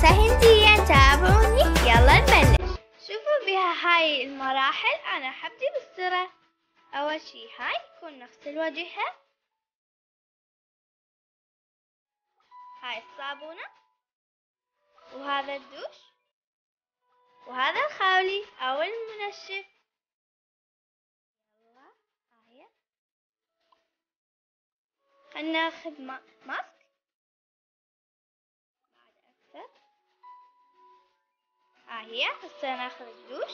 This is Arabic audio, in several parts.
مدرسة هندية، تابعوني يلا نبلش. شوفوا بها هاي المراحل، أنا حبدي بالسرعة. أول شي هاي يكون نغسل وجهها، هاي الصابونة، وهذا الدوش، وهذا الخاولي أو المنشف. يلا هاي خلنا ناخذ ماسك بعد أكثر. هي هسه ناخذ الدوش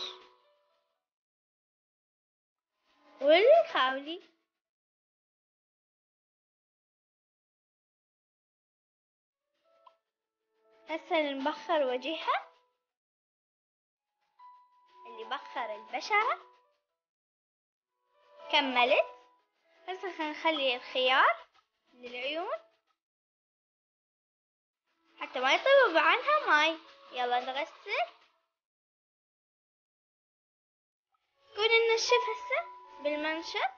والخاولي. هسه نبخر وجهها، اللي بخر البشرة. كملت. هسه خلينا نخلي الخيار للعيون حتى ما يطلب عنها ماي. يلا نغسل. كون ننشف هسه بالمنشف.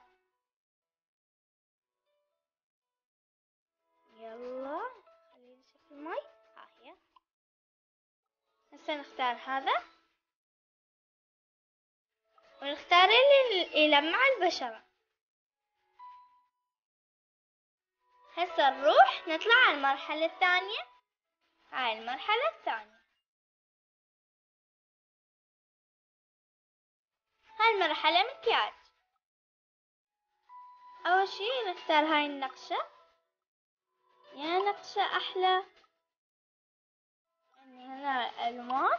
يلا خلي نشوف الماي. ها هي. هسه نختار هذا ونختار اللي يلمع البشرة. هسه نروح نطلع على المرحلة الثانية. هاي المرحلة الثانية. هاي المرحلة مكياج. أول شي نختار هاي النقشة، يا نقشة أحلى. يعني هنا ألوان.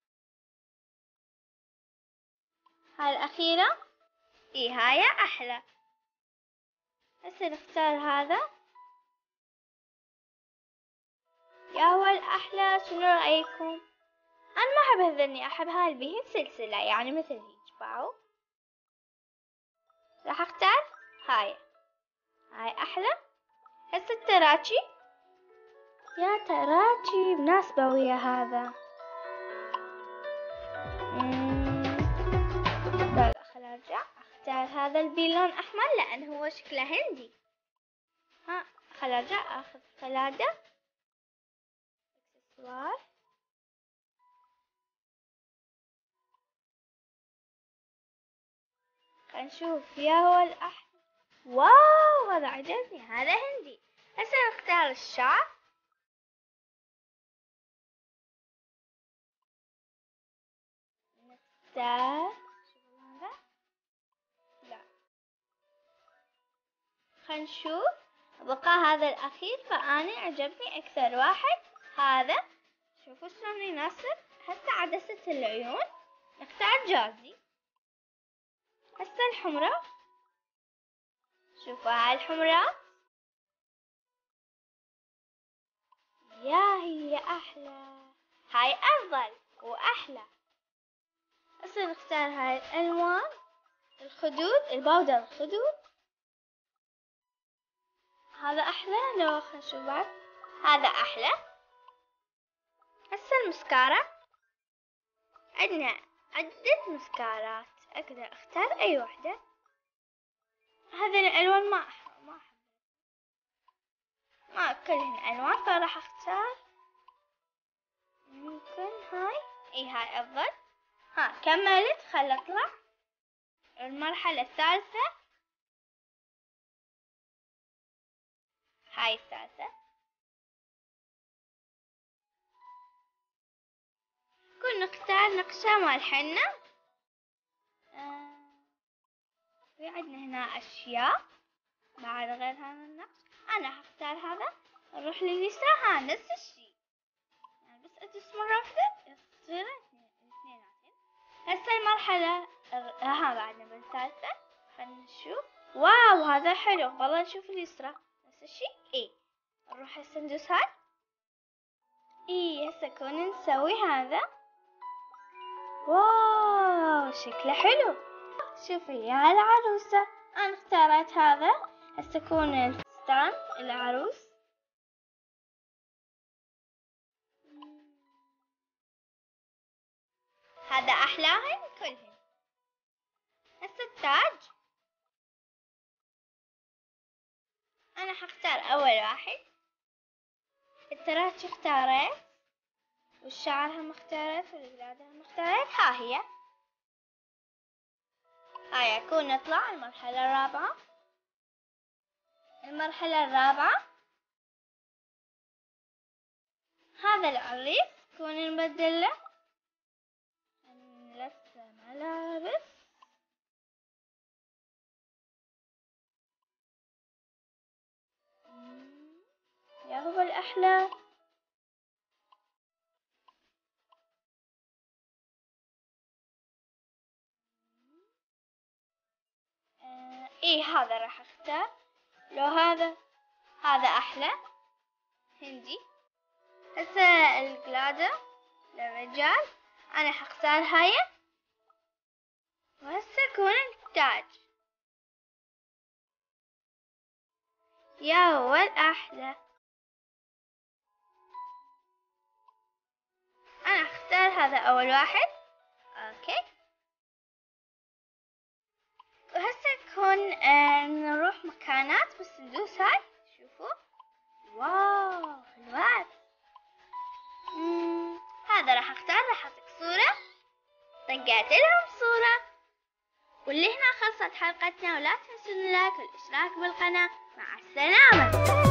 هاي الأخيرة هاي أحلى. هسه نختار هذا. يا هو الأحلى، شنو رأيكم؟ أنا ما أحب هذني، أحب هاي بهي سلسلة يعني مثل هيج باو. راح أختار هاي أحلى. هسه التراتشي، يا تراتشي مناسبة ويا هذا. لا خل أرجع أختار هذا البيلون أحمر لأن هو شكله هندي. خل أرجع أخذ قلادة إكسسوار. خل نشوف يا هو الأحمر. واو هذا عجبني، هذا هندي. هسه نختار الشعر. نختار هذا. لا خل نشوف. بقى هذا الأخير، فأنا عجبني أكثر واحد هذا. شوفوا شلون يناسب. هسه عدسة العيون نختار جازي. هسه الحمرة. شوفوا هاي الحمرة، يا هي أحلى. هاي أفضل وأحلى. هسه نختار هاي الألوان. الخدود، الباودر الخدود، هذا أحلى. لو خلينا نشوف بعد. هذا أحلى. هسه المسكارة، عندنا عدة مسكارات، أقدر أختار أي واحدة. هذه الألوان ما كلهن ألوان، فراح أختار ممكن هاي. هاي أفضل. كملت. خل أطلع المرحلة الثالثة. هاي الثالثة. كنا نختار نقشة مال حنة. في عندنا هنا أشياء بعد غير هذا النقش. أنا هختار هذا. نروح لليسرى. نفس الشي يعني بس أدوس مرة واحدة يصير اثنيناتين. هسه المرحلة بعدنا بالثالثة. خلنا نشوف. واو هذا حلو. والله نشوف اليسرى نفس الشي. نروح هسه ندوس هاي. هسه كنا نسوي هذا. واو شكله حلو. شوفي يا العروسة، أنا اختارت هذا. هسه يكون الفستان العروس. هذا أحلاهن كلهن. هسه التاج. أنا حختار أول واحد. التراتش اختاريت. والشعر هم اختارت والقلادة هم اختارت. ها هي. هاي يكون نطلع المرحلة الرابعة. المرحلة الرابعة هذا العريس يكون نبدل له نلبسه ملابس يا هو الأحلى. ايه هذا راح اختار. لو هذا احلى هندي. هسه القلادة للرجال انا حختار هاي. وهسه يكون التاج يا هو الأحلى. أنا أختار هذا أول واحد. أوكي. وهسه يكون نروح مكانات بالسندوس. هاي شوفوا واو حلوات. هذا راح أختار. راح أعطيك صورة. طقعت لهم صورة. واللي هنا خلصت حلقتنا. ولا تنسون اللايك والاشتراك بالقناة. مع السلامة.